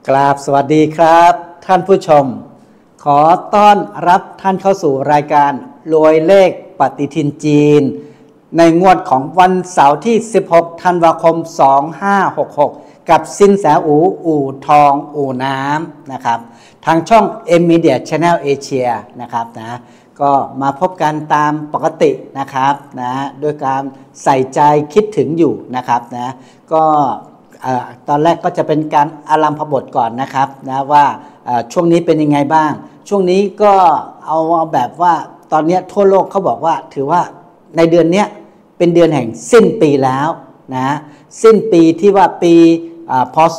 กราบสวัสดีครับท่านผู้ชมขอต้อนรับท่านเข้าสู่รายการรวยเลขปฏิทินจีนในงวดของวันเสาร์ที่16ธันวาคม2566กับสินแสอู่ทองอู่น้ำนะครับทางช่อง M Media Channel Asia นะครับนะก็มาพบกันตามปกตินะครับนะโดยการใส่ใจคิดถึงอยู่นะครับนะก็ตอนแรกก็จะเป็นการอารัมภบทก่อนนะครับนะว่าช่วงนี้เป็นยังไงบ้างช่วงนี้ก็เอาแบบว่าตอนนี้ทั่วโลกเขาบอกว่าถือว่าในเดือนนี้เป็นเดือนแห่งสิ้นปีแล้วนะสิ้นปีที่ว่าปีพศ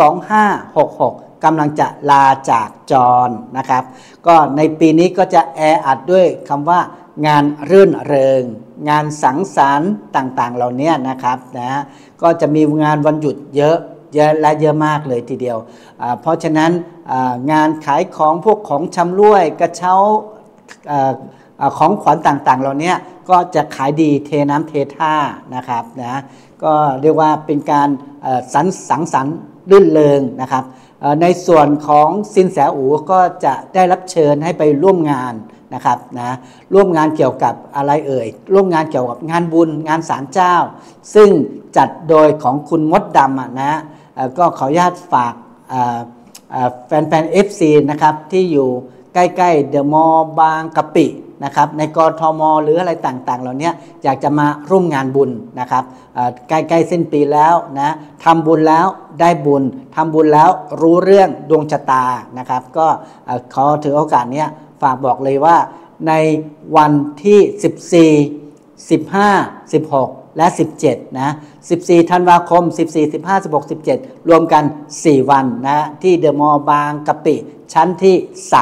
2566กำลังจะลาจากจรนะครับก็ในปีนี้ก็จะแออัดด้วยคำว่างานรื่นเริงงานสังสรรค์ต่างๆเหล่านี้นะครับนะก็จะมีงานวันหยุดเยอะและเยอะมากเลยทีเดียวเพราะฉะนั้นงานขายของพวกของชำร่วยกระเช้าของขวัญต่างๆเหล่านี้ก็จะขายดีเทน้ำเทท่านะครับนะก็เรียกว่าเป็นการสังสรรค์รื่นเริงนะครับในส่วนของสินแสอู๋ก็จะได้รับเชิญให้ไปร่วมงานนะครับนะร่วมงานเกี่ยวกับอะไรร่วมงานเกี่ยวกับงานบุญงานศาลเจ้าซึ่งจัดโดยของคุณมดดำนะก็ขออนุญาตฝากแฟนๆ FC นะครับที่อยู่ใกล้ๆเดอะมอลล์บางกะปินะครับในกทมหรืออะไรต่างๆเหล่านี้อยากจะมาร่วมงานบุญนะครับใกล้ๆสิ้นปีแล้วนะทำบุญแล้วได้บุญทำบุญแล้วรู้เรื่องดวงชะตานะครับก็ขอถือโอกาสนี้ฝากบอกเลยว่าในวันที่14 15 16และ17นะ14ธันวาคม14 15 16 17รวมกัน4วันนะที่เดอะมอลล์บางกะปิชั้นที่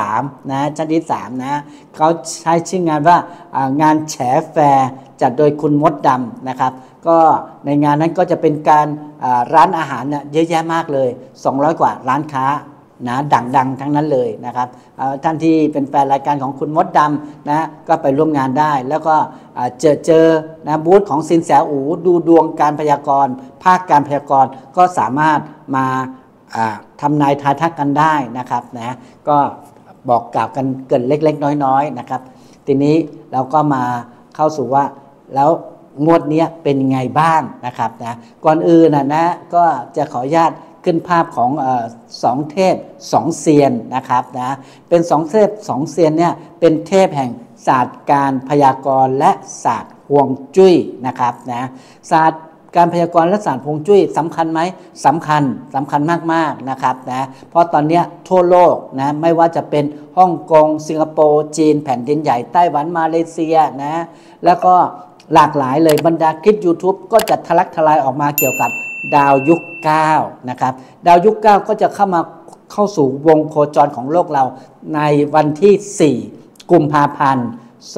3นะชั้นที่3นะเขาใช้ชื่องานว่างานแฉแฟร์จัดโดยคุณมดดำนะครับก็ในงานนั้นก็จะเป็นการร้านอาหารเนี่ยเยอะแยะมากเลย200กว่าร้านค้านะดังๆทั้งนั้นเลยนะครับท่านที่เป็นแฟนรายการของคุณมดดำนะก็ไปร่วมงานได้แล้วก็เจอนะบูธของสินแสอู๋ดูดวงการพยากรณ์ภาคการพยากรณ์ก็สามารถมาทำนายทายทักกันได้นะครับนะก็บอกกล่าวกันเกินเล็กๆน้อยๆนะครับทีนี้เราก็มาเข้าสู่ว่าแล้วงวดนี้เป็นไงบ้างนะครับนะก่อนอื่นนะก็จะขออนุญาตขึ้นภาพของ2เทพ2เซียนนะครับนะเป็น2เทพ2เซียนเนี่ยเป็นเทพแห่งศาสตร์การพยากรณ์และศาสตร์ฮวงจุ้ยนะครับนะศาสตร์การพยากรณ์และศาสตร์ฮวงจุ้ยสำคัญไหมสำคัญมากๆนะครับนะเพราะตอนนี้ทั่วโลกนะไม่ว่าจะเป็นฮ่องกงสิงคโปร์จีนแผ่นดินใหญ่ไต้หวันมาเลเซียนะแล้วก็หลากหลายเลยบรรดาคลิป YouTube ก็จะทะลักทลายออกมาเกี่ยวกับดาวยุค9นะครับดาวยุค9ก็จะเข้าสู่วงโคจรของโลกเราในวันที่4กุมภาพันธ์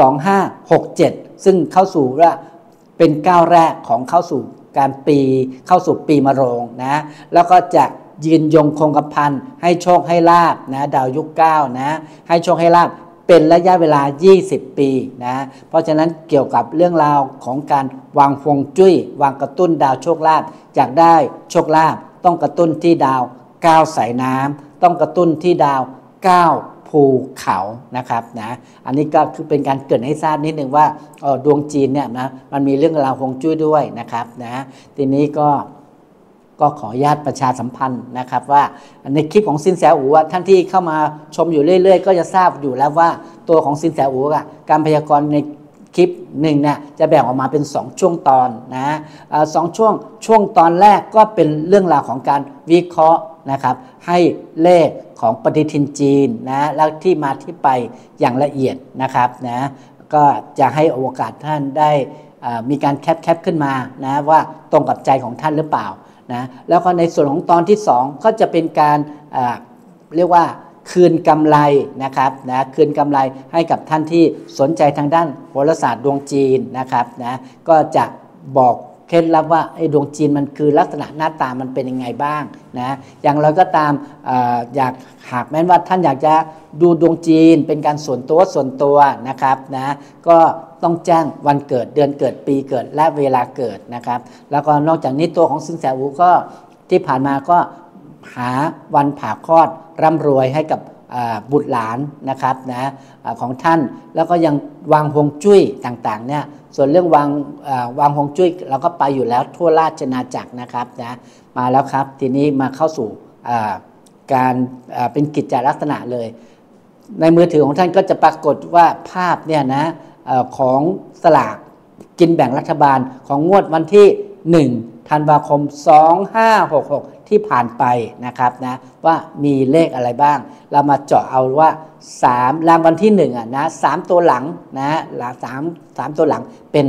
2567ซึ่งเข้าสู่ว่าเป็นก้าวแรกของเข้าสู่ปีมะโรงนะแล้วก็จะยืนยงคงกระพันให้โชคให้ลาภนะดาวยุค9นะให้โชคให้ลาภเป็นระยะเวลา20ปีนะเพราะฉะนั้นเกี่ยวกับเรื่องราวของการวางฮวงจุ้ยวางกระตุ้นดาวโชคลาภอยากได้โชคลาภต้องกระตุ้นที่ดาว9สายน้ำต้องกระตุ้นที่ดาว9ภูเขานะครับนะอันนี้ก็คือเป็นการเกริ่นให้ทราบนิดนึงว่าดวงจีนเนี่ยนะมันมีเรื่องราวฮวงจุ้ยด้วยนะครับนะทีนี้ก็ขออนุญาตประชาสัมพันธ์นะครับว่าในคลิปของสินแสอู๋ท่านที่เข้ามาชมอยู่เรื่อยๆก็จะทราบอยู่แล้วว่าตัวของสินแสอู๋การพยากรณ์ในคลิปหนึ่งเนี่ยจะแบ่งออกมาเป็น2ช่วงตอนนะช่วงตอนแรกก็เป็นเรื่องราวของการวิเคราะห์นะครับให้เลขของปฏิทินจีนนะแล้วที่มาที่ไปอย่างละเอียดนะครับนะก็จะให้โอกาสท่านได้มีการแคปขึ้นมานะว่าตรงกับใจของท่านหรือเปล่านะแล้วก็ในส่วนของตอนที่2ก็จะเป็นการเรียกว่าคืนกำไรนะครับนะคืนกำไรให้กับท่านที่สนใจทางด้านโหราศาสตร์ดวงจีนนะครับนะก็จะบอกเคล็ดลับว่าไอ้ดวงจีนมันคือลักษณะหน้าตามันเป็นยังไงบ้างนะอย่างไรก็ตามหากแม้ว่าท่านอยากจะดูดวงจีนเป็นการส่วนตัวนะครับนะก็ต้องแจ้งวันเกิดเดือนเกิดปีเกิดและเวลาเกิดนะครับแล้วก็นอกจากนี้ตัวของสินแสอูก็ที่ผ่านมาก็หาวันผ่าคลอดร่ำรวยให้กับบุตรหลานนะครับนะของท่านแล้วก็ยังวางฮวงจุ้ยต่างๆเนี่ยส่วนเรื่องวางฮวงจุ้ยเราก็ไปอยู่แล้วทั่วราชนาจักรนะครับนะมาแล้วครับทีนี้มาเข้าสู่การเป็นกิจลักษณะเลยในมือถือของท่านก็จะปรากฏว่าภาพเนี่ยนะของสลากกินแบ่งรัฐบาลของงวดวันที่1 ธันวาคม 2566ที่ผ่านไปนะครับนะว่ามีเลขอะไรบ้างเรามาเจาะเอาว่า3รางวัลที่1นะ3ตัวหลังนะ3ตัวหลังเป็น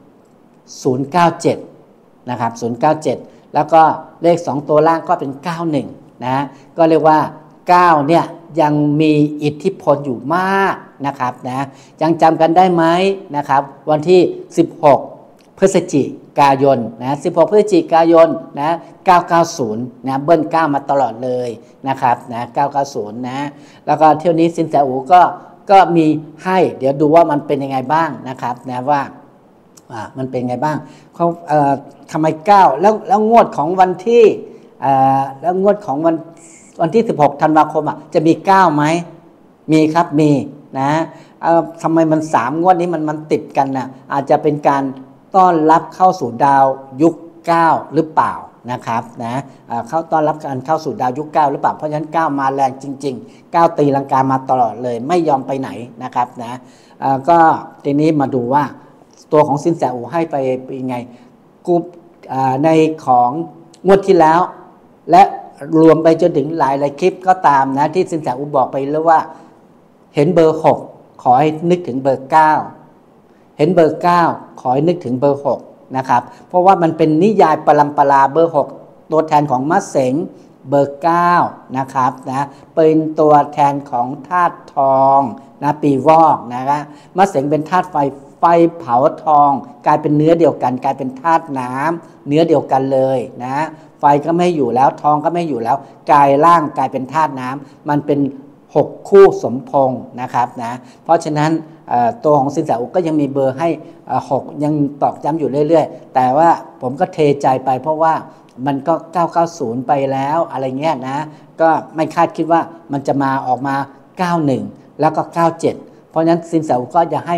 097นะครับ097แล้วก็เลข2ตัวล่างก็เป็น91นะก็เรียกว่า9เนี่ยยังมีอิทธิพลอยู่มากนะครับนะยังจำกันได้ไหมนะครับวันที่16 พฤศจิกายนนะ16 พฤศจิกายนนะ990นะเบิ้ล9มาตลอดเลยนะครับนะ990นะแล้วก็เที่ยวนี้สินแสอูก็มีให้เดี๋ยวดูว่ามันเป็นยังไงบ้างนะครับนะว่ามันเป็นไงบ้างเขาทำไม9แล้วงวดของวันที่แล้วงวดของวันที่16 ธันวาคมจะมี9ไหมมีครับมีนะทำไมมัน3งวดนี้มันติดกันนะอาจจะเป็นการต้อนรับเข้าสู่ดาวยุค9หรือเปล่านะครับนะเข้าต้อนรับการเข้าสู่ดาวยุค9หรือเปล่าเพราะฉะนั้น9มาแรงจริงๆ9ตีลังกามาตลอดเลยไม่ยอมไปไหนนะครับนะก็ทีนี้มาดูว่าตัวของสินแสอูให้ไปยังไงกูในของงวดที่แล้วและรวมไปจนถึงหลายคลิปก็ตามนะที่สินแสอูบอกไปแล้วว่าเห็นเบอร์6ขอให้นึกถึงเบอร์9เห็นเบอร์9ขอให้นึกถึงเบอร์6นะครับเพราะว่ามันเป็นนิยายปรัมปราเบอร์6ตัวแทนของมะเสงเบอร์9นะครับนะเป็นตัวแทนของธาตุทองนะปีวอกนะครับมะเสงเป็นธาตุไฟเผาทองกลายเป็นเนื้อเดียวกันกลายเป็นธาตุน้ำเนื้อเดียวกันเลยนะไฟก็ไม่อยู่แล้วทองก็ไม่อยู่แล้วกลายร่างกลายเป็นธาตุน้ำมันเป็น6คู่สมพงษ์นะครับนะเพราะฉะนั้นตัวของสินแสอุก็ยังมีเบอร์ให้6ยังตอกย้ำอยู่เรื่อยๆแต่ว่าผมก็เทใจไปเพราะว่ามันก็990ไปแล้วอะไรเงี้ยนะก็ไม่คาดคิดว่ามันจะมาออกมา91แล้วก็97เพราะฉะนั้นสินแสอุก็จะให้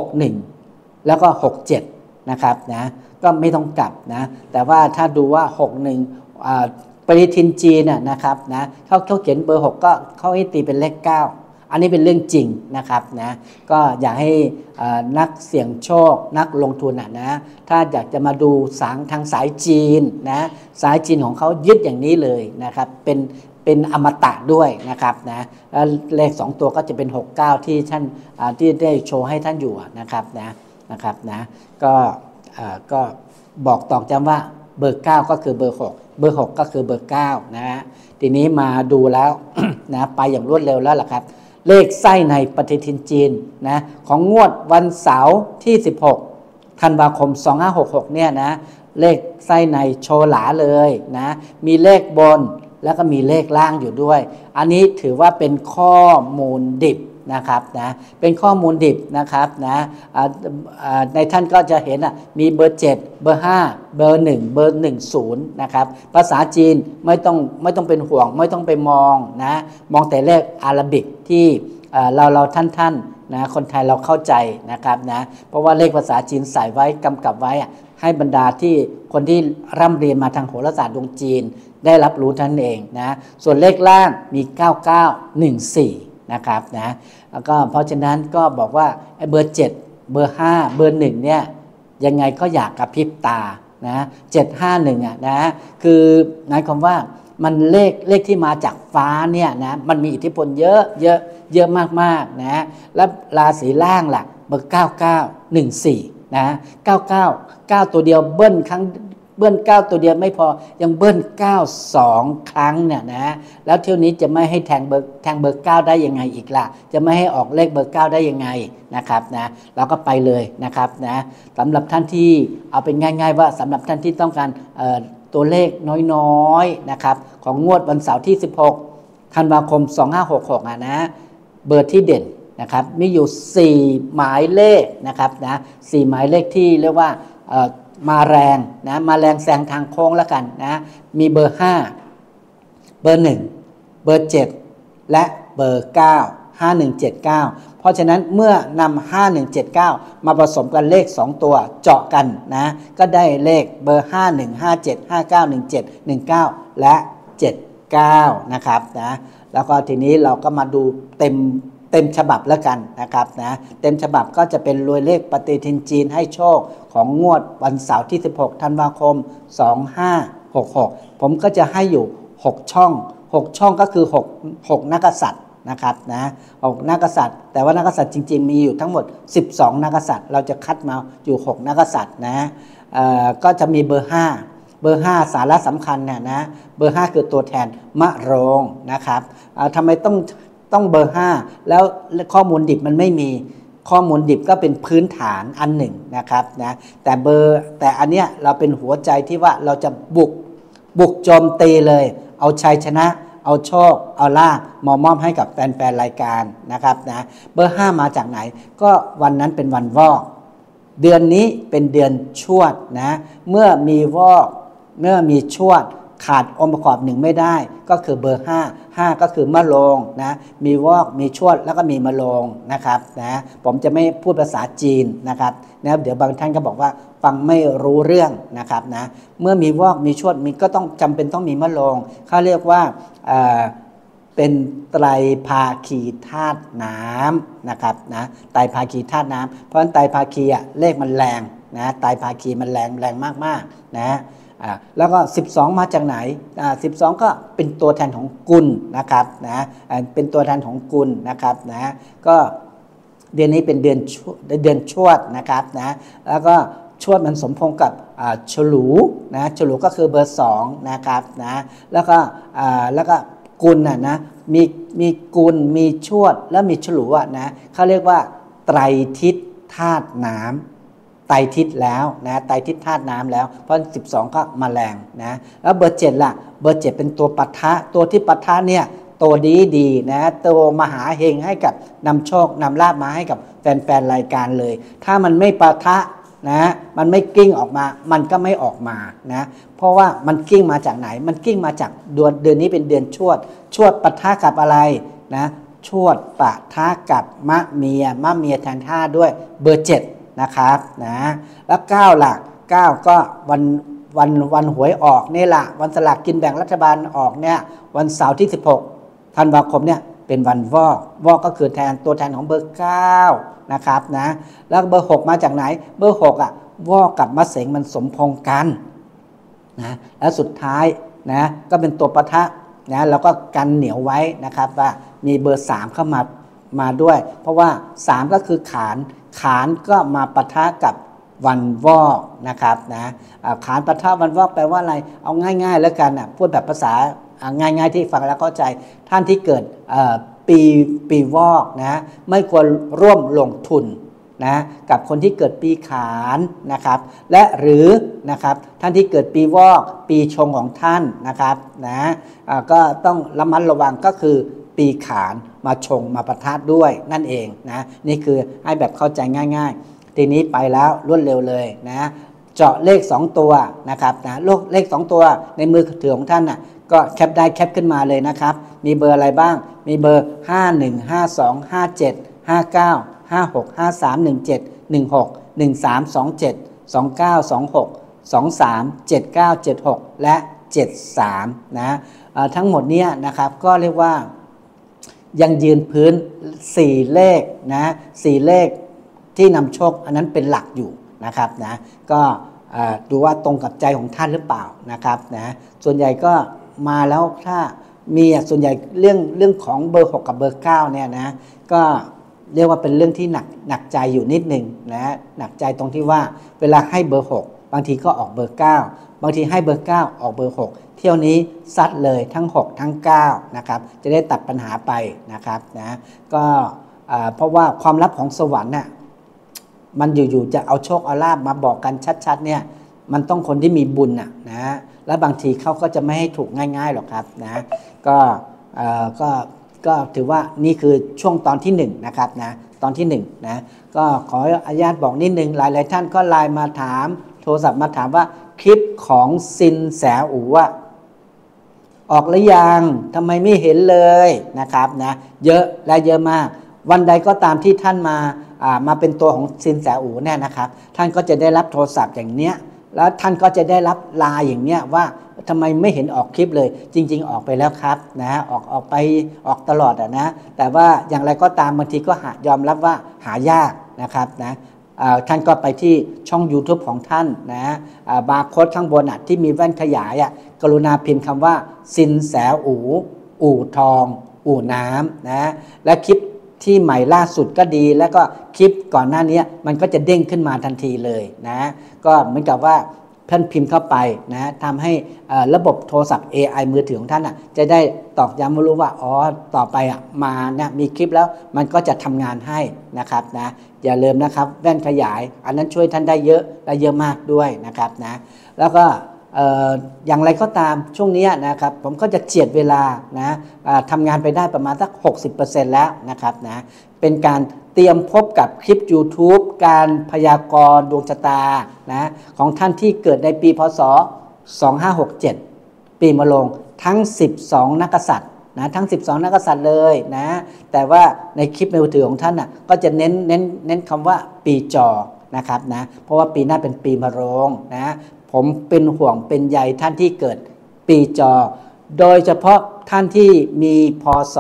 61แล้วก็67นะครับนะก็ไม่ต้องกลับนะแต่ว่าถ้าดูว่า61ปฏิทินจีนนะครับนะเขาเขียนเบอร์6ก็เขาให้ตีเป็นเลข9อันนี้เป็นเรื่องจริงนะครับนะก็อยากให้นักเสี่ยงโชคนักลงทุนนะถ้าอยากจะมาดูทางสายจีนนะสายจีนของเขายึดอย่างนี้เลยนะครับเป็นอมตะด้วยนะครับนะแล้วเลข2ตัวก็จะเป็น69ที่ท่านที่ได้โชว์ให้ท่านอยู่นะครับนะก็บอกตอกย้ำว่าเบอร์9ก็คือเบอร์6เบอร์6ก็คือเบอร์9นะฮะทีนี้มาดูแล้ว นะไปอย่างรวดเร็วแล้วล่ะครับเลขไส้ในปฏิทินจีนนะของงวดวันเสาร์ที่16 ธันวาคม 2566เนี่ยนะเลขไส้ในโชว์หลาเลยนะมีเลขบนแล้วก็มีเลขล่างอยู่ด้วยอันนี้ถือว่าเป็นข้อมูลดิบนะครับนะเป็นข้อมูลดิบนะครับนะในท่านก็จะเห็นมีเบอร์7เบอร์5เบอร์1เบอร์10นะครับภาษาจีนไม่ต้องเป็นห่วงไม่ต้องไปมองนะมองแต่เลขอาราบิกที่เราท่านนะคนไทยเราเข้าใจนะครับนะเพราะว่าเลขภาษาจีนใส่ไว้กำกับไว้ให้บรรดาที่คนที่ร่ำเรียนมาทางโหราศาสตร์ดวงจีนได้รับรู้ท่านเองนะส่วนเลขล่างมี9914นะครับนะแล้วก็เพราะฉะนั้นก็บอกว่าไอ้เบอร์7เบอร์5เบอร์1เนี่ยยังไงก็อยากกระพริบตานะ751นะคือหมายความว่ามันเลขที่มาจากฟ้าเนี่ยนะมันมีอิทธิพลเยอะมากๆนะแล้วราศีล่างล่ะเบอร์9914นะ99ตัวเดียวเบิ้ล9ตัวเดียวไม่พอยังเบิ้ล92ครั้งเนี่ยนะแล้วเที่ยวนี้จะไม่ให้แทงเบอร์9ได้ยังไงอีกล่ะจะไม่ให้ออกเลขเบอร์9ได้ยังไงนะครับนะเราก็ไปเลยนะครับนะสำหรับท่านที่เอาเป็นง่ายๆว่าสำหรับท่านที่ต้องการตัวเลขน้อยๆนะครับของงวดวันเสาร์ที่16 ธันวาคม 2566นะเบอร์ที่เด่นนะครับมีอยู่4หมายเลขนะครับนะ4หมายเลขที่เรียกว่ามาแรงนะมาแรงแซงทางโค้งแล้วกันนะมีเบอร์5เบบอร์1เบอร์7และเบอร์9 5179เพราะฉะนั้นเมื่อนำ5179มาผสมกันเลข2ตัวเจาะกันนะก็ได้เลขเบอร์5157 5917 19และ79นะครับนะแล้วก็ทีนี้เราก็มาดูเต็มฉบับแล้วกันนะครับนะเต็มฉบับก็จะเป็นรวยเลขปฏิทินจีนให้โชคของงวดวันเสาร์ที่16ธันวาคม2566ผมก็จะให้อยู่6ช่องก็คือ6นักกษัตริย์นะครับนะ6นักกษัตริย์แต่ว่านักกษัตริย์จริงๆมีอยู่ทั้งหมด12นักกษัตริย์เราจะคัดมาอยู่6นักกษัตริย์นะก็จะมีเบอร์5สาระสำคัญเนี่ยนะเบอร์5คือตัวแทนมะโรงนะครับทำไมต้องเบอร์5แล้วข้อมูลดิบมันไม่มีข้อมูลดิบก็เป็นพื้นฐานอันหนึ่งนะครับนะแต่อันเนี้ยเราเป็นหัวใจที่ว่าเราจะบุกโจมตีเลยเอาชัยชนะเอาโชคเอาลาภมอบให้กับแฟนๆรายการนะครับนะเบอร์5มาจากไหนก็วันนั้นเป็นวันวอกเดือนนี้เป็นเดือนชวดนะเมื่อมีวอกเมื่อมีชวดขาดองค์ประกอบหนึ่งไม่ได้ก็คือเบอร์5ก็คือมะโรงนะมีวอกมีชวดแล้วก็มีมะโรงนะครับนะผมจะไม่พูดภาษาจีนนะครับนะเดี๋ยวบางท่านก็บอกว่าฟังไม่รู้เรื่องนะครับนะเมื่อมีวอกมีชวดมีก็ต้องจำเป็นต้องมีมะโรงเขาเรียกว่าเป็นไตรภาคีธาตุน้ำนะครับนะไตรภาคีธาตุน้ำเพราะฉะนั้นไตรภาคีเลขมันแรงนะไตรภาคีมันแรงมากๆนะแล้วก็12มาจากไหน12ก็เป็นตัวแทนของกุลนะครับนะเป็นตัวแทนของกุลนะครับนะก็เดือนนี้เป็นเดือนชวดนะครับนะแล้วก็ชวดมันสมพงษ์กับฉลูนะฉลูก็คือเบอร์2นะครับนะแล้วก็กุลนะมีกุลมีชวดแล้วมีฉลูนะเขาเรียกว่าไตรทิศธาตุน้ำไตรทิศแล้วนะไตรทิศธาตุน้ำแล้วเพราะ12ก็มาแรงนะแล้วเบอร์7ล่ะเบอร์7เป็นตัวปะทะตัวที่ปะทะเนี่ยตัวดีนะตัวมหาเฮงให้กับนำโชคนำลาภมาให้กับแฟนๆรายการเลยถ้ามันไม่ปะทะนะมันไม่กิ้งออกมามันก็ไม่ออกมานะเพราะว่ามันกิ้งมาจากไหนมันกิ้งมาจากเดือนนี้เป็นเดือนชวดปะทะกับอะไรนะชวดปะทะกับมะเมียแทนท่าด้วยเบอร์7นะครับนะแล้ว9ล่ะ9ก็วันหวยออกนี่แหละวันสลากกินแบ่งรัฐบาลออกเนี่ยวันเสาร์ที่16ธันวาคมเนี่ยเป็นวันวอกก็คือตัวแทนของเบอร์9นะครับนะแล้วเบอร์6มาจากไหนเบอร์6วอกกับมะเสงมันสมพงษ์กันนะแล้วสุดท้ายนะก็เป็นตัวปะทะนะแล้วก็กันเหนียวไว้นะครับว่ามีเบอร์3เข้ามาด้วยเพราะว่า3ก็คือขานก็มาปะทะกับวันวอกนะครับนะขานปะทะวันวอกแปลว่าอะไรเอาง่ายๆแล้วกันนะพูดแบบภาษาง่ายๆที่ฟังแล้วเข้าใจท่านที่เกิดปีวอกนะไม่ควรร่วมลงทุนนะกับคนที่เกิดปีขานนะครับและหรือนะครับท่านที่เกิดปีวอกปีชงของท่านนะครับนะก็ต้องระมัดระวังก็คือปีขานมาชงมาปะทะด้วยนั่นเองนะนี่คือให้แบบเข้าใจง่ายๆทีนี้ไปแล้วรวดเร็วเลยนะเจาะเลข2ตัวนะครับนะเลข2ตัวในมือถือของท่านน่ะก็แคปได้แคปขึ้นมาเลยนะครับมีเบอร์อะไรบ้างมีเบอร์51 52 57 59 56 53 17 16 13 27 29 26 23 79 76และ73นะทั้งหมดเนี้ยนะครับก็เรียกว่ายังยืนพื้น4เลขนะ4เลขที่นำโชคอันนั้นเป็นหลักอยู่นะครับนะก็ดูว่าตรงกับใจของท่านหรือเปล่านะครับนะส่วนใหญ่ก็มาแล้วถ้ามีส่วนใหญ่เรื่องของเบอร์6กับเบอร์9เนี่ยนะก็เรียกว่าเป็นเรื่องที่หนักใจอยู่นิดหนึ่งนะหนักใจตรงที่ว่าเวลาให้เบอร์6บางทีก็ออกเบอร์9บางทีให้เบอร์9ออกเบอร์6เที่ยวนี้ซัดเลยทั้ง6ทั้ง9นะครับจะได้ตัดปัญหาไปนะครับนะก็เพราะว่าความลับของสวรรค์น่ะมันอยู่ๆจะเอาโชคเอาลาภมาบอกกันชัดๆเนี่ยมันต้องคนที่มีบุญนะและบางทีเขาก็จะไม่ให้ถูกง่ายๆหรอกครับนะก็ถือว่านี่คือช่วงตอนที่1นะครับนะตอนที่1นะก็ขออนุญาตบอกนิดนึงหลายๆท่านก็ไลน์มาถามโทรศัพท์มาถามว่าคลิปของซินแสอู่ออกหรือยังทำไมไม่เห็นเลยนะครับนะเยอะและเยอะมากวันใดก็ตามที่ท่านมาเป็นตัวของสินแสอู๋เนี่ยนะครับท่านก็จะได้รับโทรศัพท์อย่างเนี้ยแล้วท่านก็จะได้รับไลน์อย่างเนี้ยว่าทำไมไม่เห็นออกคลิปเลยจริงๆออกไปแล้วครับนะออกไปออกตลอดนะแต่ว่าอย่างไรก็ตามบางทีก็ยอมรับว่าหายากนะครับนะท่านก็ไปที่ช่อง YouTube ของท่านนะบาร์โค้ดข้างบนที่มีแว่นขยายกรุณาพิมพ์คำว่าสินแสอูอู่ทองอู่น้ำนะและคลิปที่ใหม่ล่าสุดก็ดีแล้วก็คลิปก่อนหน้านี้มันก็จะเด้งขึ้นมาทันทีเลยนะก็เหมือนกับว่าท่านพิมพ์เข้าไปนะทำให้ระบบโทรศัพท์ AI มือถือของท่านจะได้ตอกย้ำรู้ว่าอ๋อต่อไปมาเนี่ยมีคลิปแล้วมันก็จะทำงานให้นะครับนะอย่าลืมนะครับแว่นขยายอันนั้นช่วยท่านได้เยอะและเยอะมากด้วยนะครับนะแล้วก็อย่างไรก็ตามช่วงนี้นะครับผมก็จะเจียดเวลานะทำงานไปได้ประมาณสัก 60% แล้วนะครับนะเป็นการเตรียมพบกับคลิป YouTube การพยากรณ์ดวงชะตานะของท่านที่เกิดในปีพศ 2567 ปีมะโรงทั้ง 12 นักกษัตริย์นะทั้ง 12 นักกษัตริย์เลยนะแต่ว่าในคลิปในมือถือของท่านก็จะเน้นคำว่าปีจอนะครับนะเพราะว่าปีหน้าเป็นปีมะโรงนะผมเป็นห่วงเป็นใยท่านที่เกิดปีจอโดยเฉพาะท่านที่มีพศ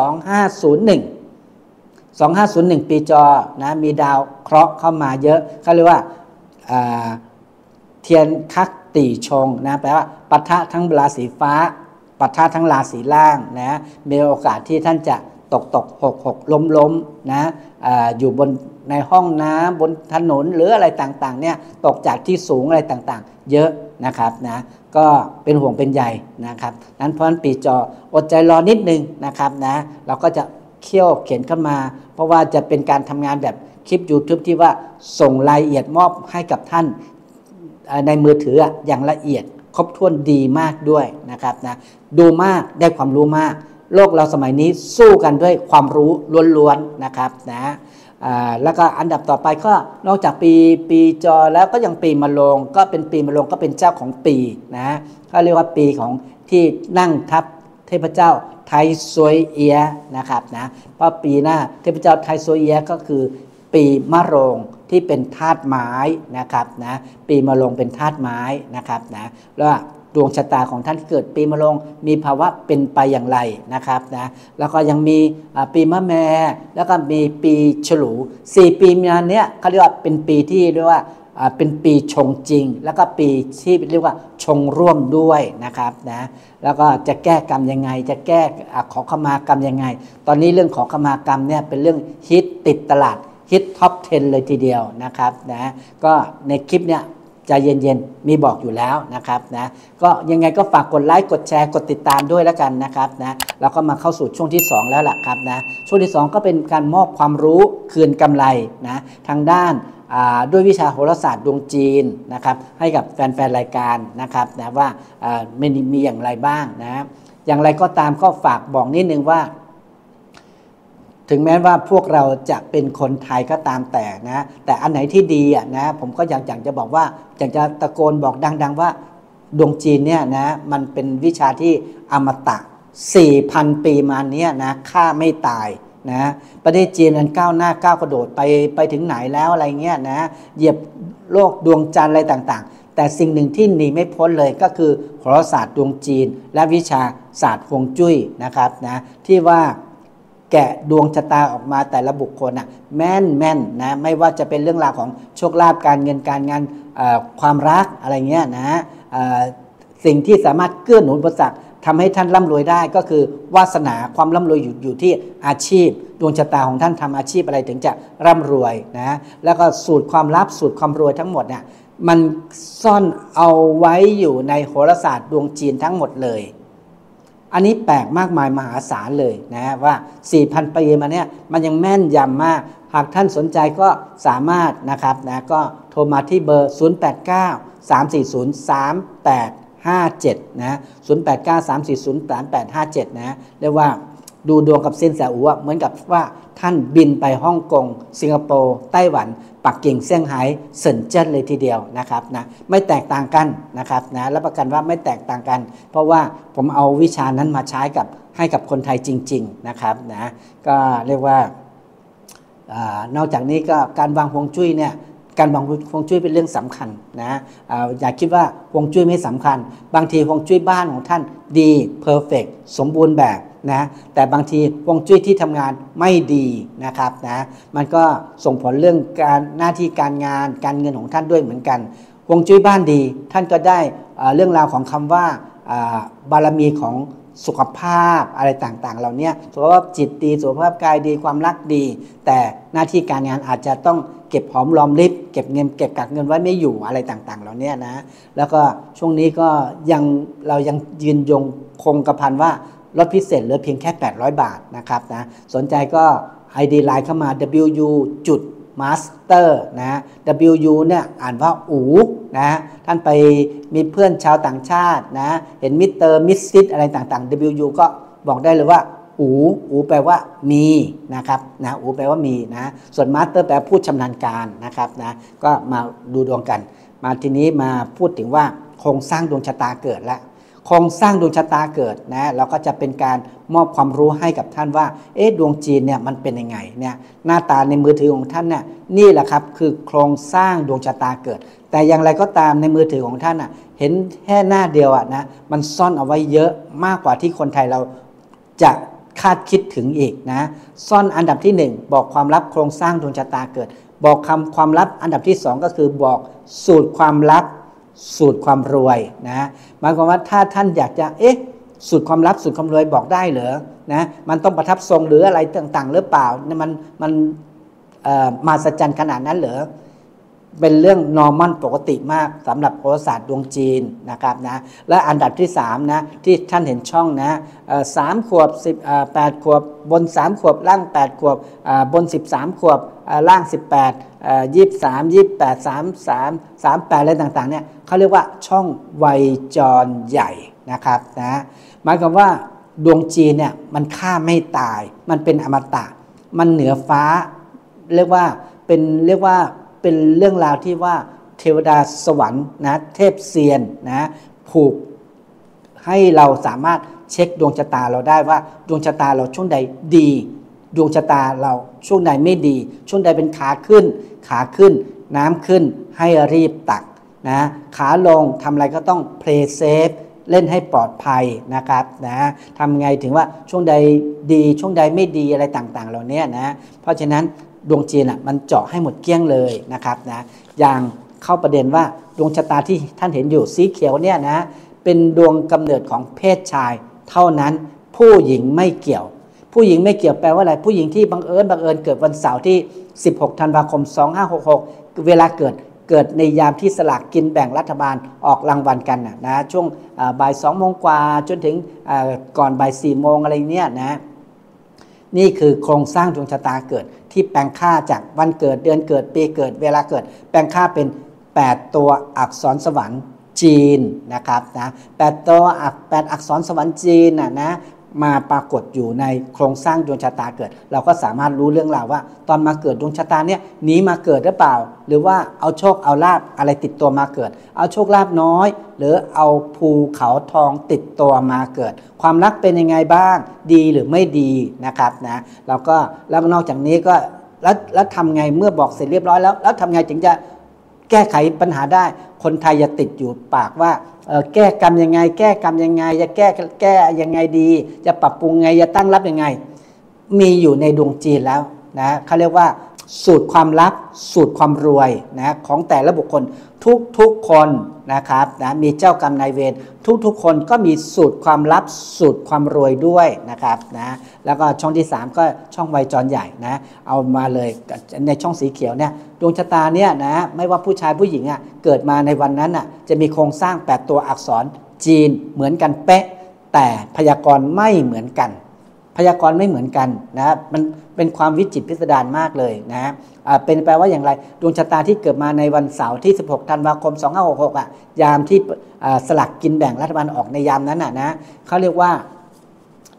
2501 ปีจอนะมีดาวเคราะห์เข้ามาเยอะเขาเรียกว่าเทียนคักตีชงนะแปลว่าปะทะทั้งราศีฟ้าปะทะทั้งราศีล่างนะมีโอกาสที่ท่านจะตกหกล้มนะอยู่บนในห้องน้ำบนถนนหรืออะไรต่างๆเนี่ยตกจากที่สูงอะไรต่างๆเยอะนะครับนะก็เป็นห่วงเป็นใยนะครับนั้นเพราะฉะนั้นปีจออดใจรอนิดนึงนะครับนะเราก็จะเขียนเข้ามาเพราะว่าจะเป็นการทำงานแบบคลิป YouTube ที่ว่าส่งรายละเอียดมอบให้กับท่านในมือถืออย่างละเอียดครบถ้วนดีมากด้วยนะครับนะดูมากได้ความรู้มากโลกเราสมัยนี้สู้กันด้วยความรู้ล้วนๆนะครับนะแล้วก็อันดับต่อไปก็นอกจากปีจอแล้วก็ยังปีมะโรงก็เป็นปีมะโรงก็เป็นเจ้าของปีนะเขาเรียกว่าปีของที่นั่งทับเทพเจ้าไทซวยเอียะนะครับนะเพราะปีหน้าเทพเจ้าไทซวยเอียะก็คือปีมะโรงที่เป็นธาตุไม้นะครับนะปีมะโรงเป็นธาตุไม้นะครับนะแล้วดวงชะตาของท่านที่เกิดปีมะโรงมีภาวะเป็นไปอย่างไรนะครับนะแล้วก็ยังมีปีมะแม่แล้วก็มีปีฉลู4 ปีนี้เนี่ยเขาเรียกว่าเป็นปีที่เรียกว่าเป็นปีชงจริงแล้วก็ปีที่เรียกว่าชงร่วมด้วยนะครับนะแล้วก็จะแก้กรรมยังไงจะแก้ขอขมากรรมยังไงตอนนี้เรื่องขอขมากรรมเนี่ยเป็นเรื่องฮิตติดตลาดฮิตท็อป 10 เลยทีเดียวนะครับนะก็ในคลิปเนี่ยใจเย็นๆมีบอกอยู่แล้วนะครับนะก็ยังไงก็ฝากกดไลค์กดแชร์กดติดตามด้วยแล้วกันนะครับนะเราก็มาเข้าสู่ช่วงที่2แล้วล่ะครับนะช่วงที่2ก็เป็นการมอบความรู้คืนกำไรนะทางด้านด้วยวิชาโหราศาสตร์ดวงจีนนะครับให้กับแฟนๆรายการนะครับนะว่ามีอย่างไรบ้างนะอย่างไรก็ตามก็ฝากบอกนิดนึงว่าถึงแม้ว่าพวกเราจะเป็นคนไทยก็ตามแต่นะแต่อันไหนที่ดีนะผมก็อยากจะบอกว่าอยากจะตะโกนบอกดังๆว่าดวงจีนเนี่ยนะมันเป็นวิชาที่อมตะ 4,000 ปีมาเนี้ยนะฆ่าไม่ตายนะประเทศจีนมันก้าวหน้าก้าวกระโดดไปถึงไหนแล้วอะไรเงี้ยนะเหยียบโลกดวงจันทร์อะไรต่างๆแต่สิ่งหนึ่งที่หนีไม่พ้นเลยก็คือโหราศาสตร์ดวงจีนและวิชาศาสตร์ฮวงจุ้ยนะครับนะที่ว่าแกะดวงชะตาออกมาแต่ละบุคคลแม่นนะไม่ว่าจะเป็นเรื่องราวของโชคลาภการเงินการงานความรักอะไรเงี้ยนะสิ่งที่สามารถเกื้อหนุนอุปสรรคทำให้ท่านร่ำรวยได้ก็คือวาสนาความร่ำรวยอยู่ที่อาชีพดวงชะตาของท่านทำอาชีพอะไรถึงจะร่ำรวยนะแล้วก็สูตรความลับสูตรความรวยทั้งหมดเนี่ยมันซ่อนเอาไว้อยู่ในโหราศาสตร์ดวงจีนทั้งหมดเลยอันนี้แปลกมากมายมหาศาลเลยนะว่า 4,000 ปีมาเนี่ยมันยังแม่นยำมากหากท่านสนใจก็สามารถนะครับนะก็โทรมาที่เบอร์ 089 340 3857 นะ 089 340 3857 นะเรียกว่าดูดวงกับซินแสอูเหมือนกับว่าท่านบินไปฮ่องกงสิงคโปร์ไต้หวันปักกิ่งเซี่ยงไฮ้เซินเจิ้นเลยทีเดียวนะครับนะไม่แตกต่างกันนะครับนะรับประกันว่าไม่แตกต่างกันเพราะว่าผมเอาวิชานั้นมาใช้ให้กับคนไทยจริงๆนะครับนะก็เรียกว่านอกจากนี้ก็การวางฮวงจุ้ยเนี่ยการวางฮวงจุ้ยเป็นเรื่องสำคัญนะอย่าคิดว่าฮวงจุ้ยไม่สำคัญบางทีฮวงจุ้ยบ้านของท่านดีเพอร์เฟกต์สมบูรณ์แบบนะแต่บางทีฮวงจุ้ยที่ทำงานไม่ดีนะครับนะมันก็ส่งผลเรื่องการหน้าที่การงานการเงินของท่านด้วยเหมือนกันฮวงจุ้ยบ้านดีท่านก็ได้เรื่องราวของคำว่าบารมีของสุขภาพอะไรต่างๆเหล่านี้สุขภาพจิตดีสุขภาพกายดีความรักดีแต่หน้าที่การงานอาจจะต้องเก็บหอมรอมริบเก็บเงินเก็บกักเงินไว้ไม่อยู่อะไรต่างๆเหล่านี้นะแล้วก็ช่วงนี้ก็เรายังยืนยงคงกระพันว่าลดพิเศษเหลือเพียงแค่800 บาทนะครับนะสนใจก็ ID Line เข้ามา WU.Master นะ WU เนี่ยอ่านว่าอูนะท่านไปมีเพื่อนชาวต่างชาตินะเห็นมิสเตอร์มิสซิสอะไรต่างๆ WU ก็บอกได้เลยว่าอูแปลว่ามีนะครับนะอูแปลว่ามีนะส่วนมาสเตอร์แปลผู้ชำนาญการนะครับนะก็มาดูดวงกันมาทีนี้มาพูดถึงว่าโครงสร้างดวงชะตาเกิดแล้วโครงสร้างดวงชะตาเกิดนะเราก็จะเป็นการมอบความรู้ให้กับท่านว่าดวงจีนเนี่ยมันเป็นยังไงเนี่ยหน้าตาในมือถือของท่านเนี่ยนี่แหละครับคือโครงสร้างดวงชะตาเกิดแต่อย่างไรก็ตามในมือถือของท่านอ่ะเห็นแค่หน้าเดียวอ่ะนะมันซ่อนเอาไว้เยอะมากกว่าที่คนไทยเราจะคาดคิดถึงอีกนะซ่อนอันดับที่1บอกความลับโครงสร้างดวงชะตาเกิดบอกความลับอันดับที่2ก็คือบอกสูตรความลับสูตรความรวยนะหมายความว่าถ้าท่านอยากจะสูตรความลับสูตรความรวยบอกได้เหรอนะมันต้องประทับทรงหรืออะไรต่างๆหรือเปล่ามันมหัศจรรย์ขนาดนั้นเหรอเป็นเรื่อง normal ปกติมากสำหรับโหราศาสตร์ดวงจีนนะครับนะและอันดับที่3นะที่ท่านเห็นช่องนะ3 ขวบ8 ขวบบน3 ขวบล่าง8 ขวบบน13 ขวบล่าง18 23 28 33 38อะไรต่างๆเนี่ยเขาเรียกว่าช่องวัยจรใหญ่นะครับนะหมายความว่าดวงจีนเนี่ยมันฆ่าไม่ตายมันเป็นอมตะมันเหนือฟ้าเรียกว่าเป็นเรื่องราวที่ว่าเทวดาสวรรค์นะเทพเซียนนะผูกให้เราสามารถเช็คดวงชะตาเราได้ว่าดวงชะตาเราช่วงใดดีดวงชะตาเราช่วงใดไม่ดีช่วงใดเป็นขาขึ้นน้ำขึ้นให้รีบตักนะขาลงทำอะไรก็ต้องเพลย์เซฟเล่นให้ปลอดภัยนะครับนะทำไงถึงว่าช่วงใดดีช่วงใดไม่ดีอะไรต่างๆเหล่านี้นะเพราะฉะนั้นดวงจีนมันเจาะให้หมดเกลี้ยงเลยนะครับนะอย่างเข้าประเด็นว่าดวงชะตาที่ท่านเห็นอยู่สีเขียวเนี่ยนะเป็นดวงกำเนิดของเพศชายเท่านั้นผู้หญิงไม่เกี่ยวผู้หญิงไม่เกี่ยวแปลว่าอะไรผู้หญิงที่บังเอิญเกิดวันเสาร์ที่16 ธันวาคม 2566เวลาเกิดในยามที่สลากกินแบ่งรัฐบาลออกรางวัลกันนะช่วงบ่าย 2 โมงกว่าจนถึงก่อนบ่าย 4 โมงอะไรเนี่ยนะนี่คือโครงสร้างดวงชะตาเกิดที่แปลงค่าจากวันเกิดเดือนเกิดปีเกิดเวลาเกิดแปลงค่าเป็น8 ตัวอักษรสวรรค์จีนนะครับนะ8 อักษรสวรรค์จีนนะมาปรากฏอยู่ในโครงสร้างดวงชะตาเกิดเราก็สามารถรู้เรื่องราวว่าตอนมาเกิดดวงชะตาเนี่ยหนีมาเกิดหรือเปล่าหรือว่าเอาโชคเอาลาภอะไรติดตัวมาเกิดเอาโชคลาภน้อยหรือเอาภูเขาทองติดตัวมาเกิดความรักเป็นยังไงบ้างดีหรือไม่ดีนะครับนะแล้วนอกจากนี้ก็แล้วทำไงเมื่อบอกเสร็จเรียบร้อยแล้วทำไงถึงจะแก้ไขปัญหาได้คนไทยอย่าติดอยู่ปากว่าแก้กรรมยังไงจะแก้ยังไงดีจะปรับปรุงไงจะตั้งรับยังไงมีอยู่ในดวงจีนแล้วนะเขาเรียกว่าสูตรความลับสูตรความรวยนะของแต่ละบุคคลทุกคนนะครับนะมีเจ้ากรรมนายเวรทุกคนก็มีสูตรความลับสูตรความรวยด้วยนะครับนะแล้วก็ช่องที่3ก็ช่องวัยจรใหญ่นะเอามาเลยในช่องสีเขียวเนี่ยดวงชะตาเนี่ยนะไม่ว่าผู้ชายผู้หญิงเกิดมาในวันนั้นจะมีโครงสร้าง8 ตัวอักษรจีนเหมือนกันเป๊ะแต่พยากรณ์ไม่เหมือนกันพยากรณ์ไม่เหมือนกันนะมันเป็นความวิจิตรพิสดารมากเลยนะเป็นแปลว่าอย่างไรดวงชะตาที่เกิดมาในวันเสาร์ที่16 ธันวาคม 2566ยามที่สลากกินแบ่งรัฐบาลออกในยามนั้นนะเขาเรียกว่า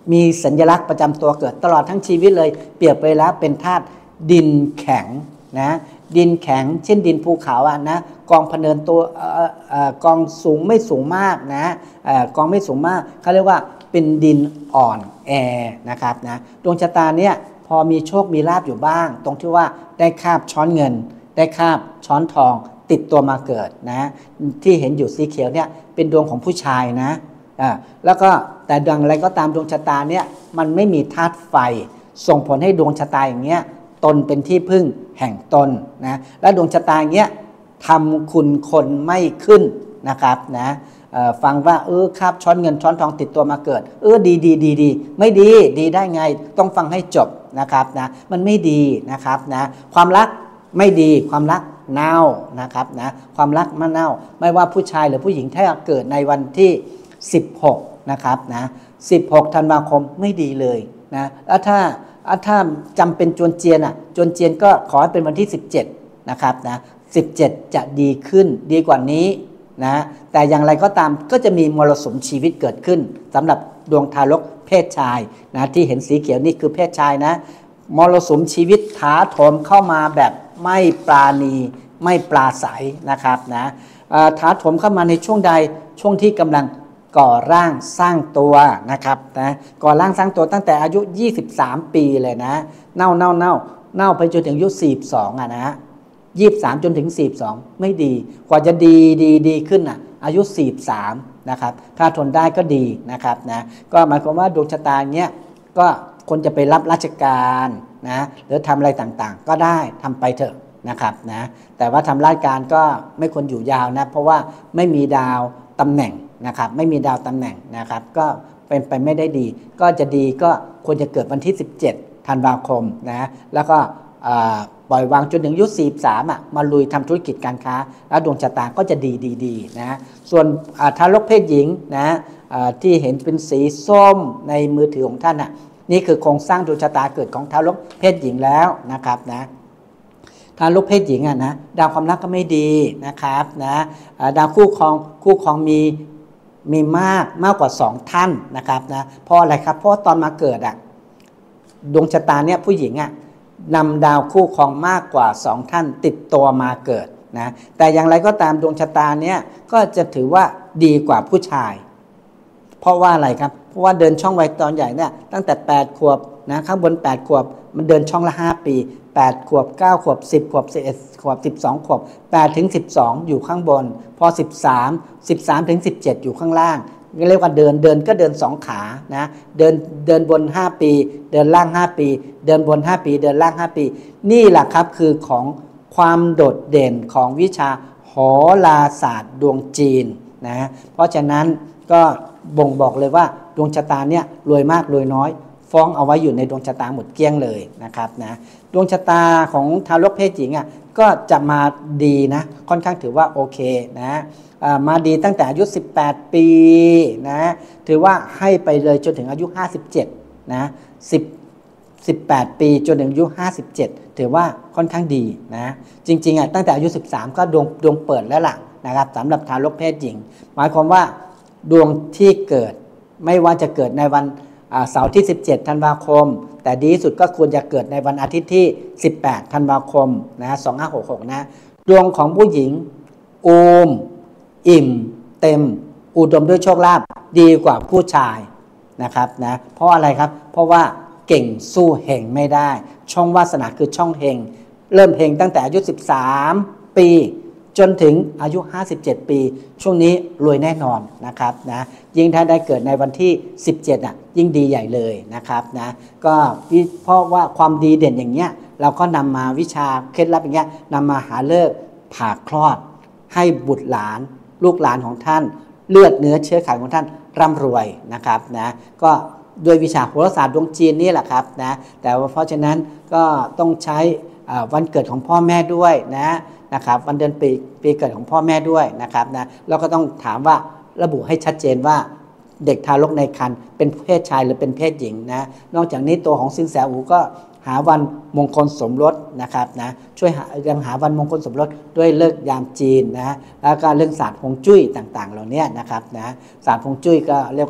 มีสัญลักษณ์ประจำตัวเกิดตลอดทั้งชีวิตเลยเปรียบไปแล้วเป็นธาตุดินแข็งนะดินแข็งเช่นดินภูเขาอ่ะนะกองพะเนินตัวกองสูงไม่สูงมากนะกองไม่สูงมากเขาเรียกว่าเป็นดินอ่อนแอนะครับนะดวงชะตาเนี่ยพอมีโชคมีลาภอยู่บ้างตรงที่ว่าได้คาบช้อนเงินได้คาบช้อนทองติดตัวมาเกิดนะที่เห็นอยู่สีเขียวเนี่ยเป็นดวงของผู้ชายนะแล้วก็แต่ดังอะไรก็ตามดวงชะตาเนี่ยมันไม่มีธาตุไฟส่งผลให้ดวงชะตาอย่างเงี้ยตนเป็นที่พึ่งแห่งตนนะและดวงชะตาอย่างเงี้ยทำคุณคนไม่ขึ้นนะครับนะฟังว่าคาบช้อนเงินช้อนทองติดตัวมาเกิดดีไม่ดีได้ไงต้องฟังให้จบนะครับนะมันไม่ดีนะครับนะความรักไม่ดีความรักเน่านะครับนะความรักมันเน่าไม่ว่าผู้ชายหรือผู้หญิงถ้าเกิดในวันที่16นะครับนะ16ธันวาคมไม่ดีเลยนะแล้วถ้าจำเป็นจวนเจียนจวนเจียนก็ขอให้เป็นวันที่17นะครับนะ17จะดีขึ้นดีกว่านี้นะแต่อย่างไรก็ตามก็จะมีมรสุมชีวิตเกิดขึ้นสำหรับดวงทารกเพศชายนะที่เห็นสีเขียวนี่คือเพศชายนะมรสุมชีวิตถาโถมเข้ามาแบบไม่ปราณีไม่ปราศัยนะครับนะถาโถมเข้ามาในช่วงใดช่วงที่กำลังก่อร่างสร้างตัวนะครับนะก่อร่างสร้างตัวตั้งแต่อายุ23ปีเลยนะเน่าไปจนถึงอายุ42นะ23จนถึง42ไม่ดีกว่าจะดีขึ้นอายุ43นะครับถ้าทนได้ก็ดีนะครับนะก็หมายความว่าดวงชะตาเนี้ยก็คนจะไปรับราชการนะหรือทำอะไรต่างๆก็ได้ทำไปเถอะนะครับนะแต่ว่าทำราชการก็ไม่ควรอยู่ยาวนะเพราะว่าไม่มีดาวตำแหน่งนะครับไม่มีดาวตำแหน่งนะครับก็เป็นไปไม่ได้ดีก็จะดีก็ควรจะเกิดวันที่17ธันวาคมนะแล้วก็ปล่อยวางจนถึงอายุ43มาลุยทำธุรกิจการค้าแล้วดวงชะตาก็จะดีนะส่วนทารกเพศหญิงนะที่เห็นเป็นสีส้มในมือถือของท่านนี่คือโครงสร้างดวงชะตาเกิดของทารกเพศหญิงแล้วนะครับนะทารกเพศหญิงนะดาวความรักก็ไม่ดีนะครับนะดาวคู่ครองมีมากกว่า2ท่านนะครับนะเพราะอะไรครับเพราะตอนมาเกิดดวงชะตาเนี่ยผู้หญิงนำดาวคู่ครองมากกว่า2ท่านติดตัวมาเกิดนะแต่อย่างไรก็ตามดวงชะตาเนี่ยก็จะถือว่าดีกว่าผู้ชายเพราะว่าอะไรครับเพราะว่าเดินช่องวัยตอนใหญ่เนี่ยตั้งแต่8ขวบนะข้างบน8ขวบมันเดินช่องละ5ปี8ขวบ9ขวบ10ขวบ11ขวบ12ขวบ8ถึง12อยู่ข้างบนพอ13ถึง17อยู่ข้างล่างเรียกว่าเดินก็เดิน2ขานะเดินบน5ปีเดินล่าง5ปีเดินบน5ปีเดินล่าง5ปีนี่แหละครับคือของความโดดเด่นของวิชาโหราศาสตร์ดวงจีนนะเพราะฉะนั้นก็บ่งบอกเลยว่าดวงชะตาเนี่ยรวยมากรวยน้อยฟ้องเอาไว้อยู่ในดวงชะตาหมดเกลี้ยงเลยนะครับนะดวงชะตาของทารกเพศหญิงก็จะมาดีนะค่อนข้างถือว่าโอเคนะมาดีตั้งแต่อายุ18ปีนะถือว่าให้ไปเลยจนถึงอายุ57นะ18ปีจนถึงอายุ57ถือว่าค่อนข้างดีนะจริงๆตั้งแต่อายุ13ก็ดวงเปิดแล้วล่ะนะครับสำหรับทารกเพศหญิงหมายความว่าดวงที่เกิดไม่ว่าจะเกิดในวันเสาร์ที่17ธันวาคมแต่ดีที่สุดก็ควรจะเกิดในวันอาทิตย์ที่18ธันวาคมนะ2566นะดวงของผู้หญิงอิ่มเต็มอุดมด้วยโชคลาภดีกว่าผู้ชายนะครับนะเพราะอะไรครับเพราะว่าเก่งสู้เฮงไม่ได้ช่องวาสนาคือช่องเฮงเริ่มเฮงตั้งแต่อายุ13ปีจนถึงอายุ57ปีช่วงนี้รวยแน่นอนนะครับนะยิ่งถ้าได้เกิดในวันที่17ยิ่งดีใหญ่เลยนะครับนะก็เพราะว่าความดีเด่นอย่างเงี้ยเราก็นำมาวิชาเคล็ดลับอย่างเงี้ยนำมาหาฤกษ์ผ่าคลอดให้บุตรหลานลูกหลานของท่านเลือดเนื้อเชื้อไขของท่านร่ำรวยนะครับนะก็ด้วยวิชาโหราศาสตร์ดวงจีนนี่แหละครับนะแต่ว่าเพราะฉะนั้นก็ต้องใช้วันเกิดของพ่อแม่ด้วยนะครับวันเดือนปีเกิดของพ่อแม่ด้วยนะครับนะแล้วก็ต้องถามว่าระบุให้ชัดเจนว่าเด็กทารกในครรภ์เป็นเพศชายหรือเป็นเพศหญิงนะนอกจากนี้ตัวของสินแสอูก็หาวันมงคลสมรสนะครับนะช่วยยังหาวันมงคลสมรสด้วยฤกษ์ยามจีนนะแล้วก็เรื่องศาสตร์ฮวงจุ้ยต่างๆเหล่านี้นะครับนะศาสตร์ฮวงจุ้ยก็เรียกว่า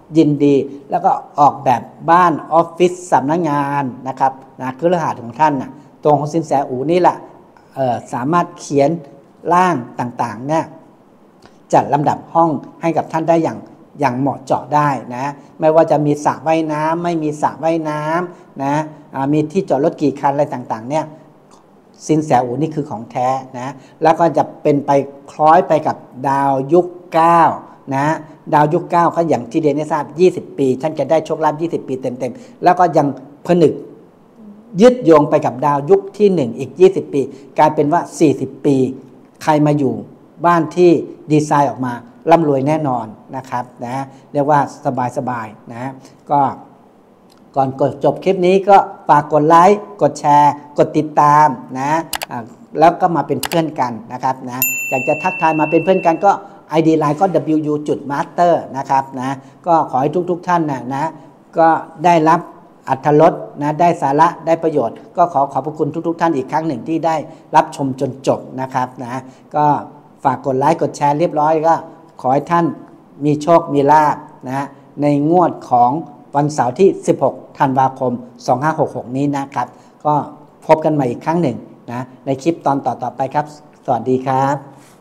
ยินดีแล้วก็ออกแบบบ้านออฟฟิศสำนักงานนะครับนะคฤหาสน์ของท่านนะตรงของสินแสอูนี่แหละสามารถเขียนร่างต่างๆเนี่ยจัดลำดับห้องให้กับท่านได้อย่างเหมาะเจาะได้นะไม่ว่าจะมีสระว่ายน้ำไม่มีสระว่ายน้ำนะมีที่จอดรถกี่คันอะไรต่างๆเนี่ยสินแสอูนี่คือของแท้นะแล้วก็จะเป็นไปคล้อยไปกับดาวยุค9นะดาวยุค9ก็อย่างที่เรียนให้ทราบ20 ปีท่านจะได้โชคลาภ20 ปีเต็มๆแล้วก็ยังผนึกยึดโยงไปกับดาวยุคที่1อีก20 ปีกลายเป็นว่า40 ปีใครมาอยู่บ้านที่ดีไซน์ออกมาร่ำรวยแน่นอนนะครับนะเรียกว่าสบายๆนะก็ก่อนกดจบคลิปนี้ก็ฝากกดไลค์กดแชร์กดติดตามนะแล้วก็มาเป็นเพื่อนกันนะครับนะอยากจะทักทายมาเป็นเพื่อนกันก็ ID Line ก็ wu.master นะครับนะก็ขอให้ทุกท่านนะก็ได้รับอรรถรสนะได้สาระได้ประโยชน์ก็ขอบพระคุณทุกท่านอีกครั้งหนึ่งที่ได้รับชมจนจบนะครับนะก็ฝากกดไลค์กดแชร์เรียบร้อยก็ขอให้ท่านมีโชคมีลาภนะในงวดของวันเสาร์ที่ 16 ธันวาคม 2566 นี้นะครับก็พบกันใหม่อีกครั้งหนึ่งนะในคลิปตอนต่อไปครับสวัสดีครับ